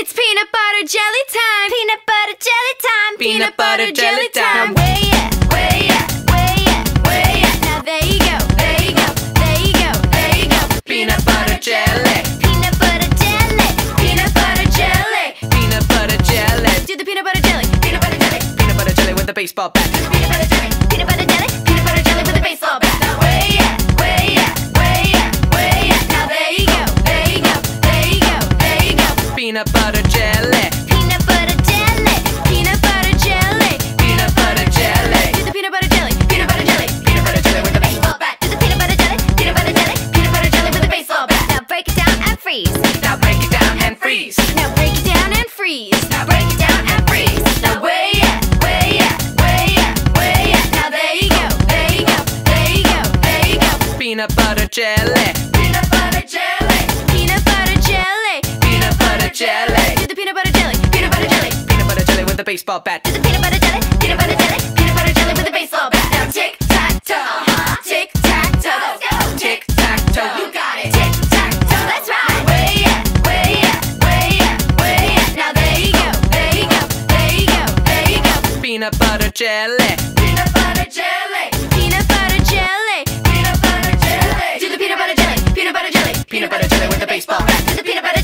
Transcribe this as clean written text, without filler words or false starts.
It's peanut butter jelly time. Peanut butter jelly time. Peanut butter jelly time. Now way up, way up, way up, way up. Now there you go, there you go, there you go, there you go. Peanut butter jelly. Peanut butter jelly. Peanut butter jelly. Peanut butter jelly. Do the peanut butter jelly. Peanut butter jelly. Peanut butter jelly with a baseball bat. Peanut butter jelly. Peanut butter jelly. Peanut butter jelly with a baseball bat. Now way up, way up, way up, way up. Now there you go, there you go, there you go, there you go. Peanut butter jelly. Peanut butter jelly. Peanut butter jelly. Peanut butter jelly. Do the peanut butter jelly. Peanut butter jelly. Peanut butter jelly with a baseball bat. Do the peanut butter jelly. Peanut butter jelly. Peanut butter jelly with a baseball bat. Now break it down and freeze. Now break it down and freeze. Now break it down and freeze. Now break it down and freeze. Now way up, way up, way up, way up. Now there you go, there you go, there you go, there you go. Peanut butter jelly. Peanut butter jelly. Peanut butter jelly. Peanut butter jelly. Do the peanut butter jelly. Peanut butter jelly. Peanut butter jelly with a baseball bat. Do the peanut butter jelly. Peanut butter jelly. Peanut butter jelly with a baseball bat. Now tick tack toe. Tick tack toe. Let's go. Tick tack toe. You got it. Tick tack toe. That's right. Way up, way up, way up, way up. Now there you go, there you go, there you go, there you go. Peanut butter jelly. Peanut butter jelly. Peanut butter jelly. Peanut butter jelly. Do the peanut butter jelly. Peanut butter jelly. Peanut butter jelly with a baseball bat. Do the peanut butter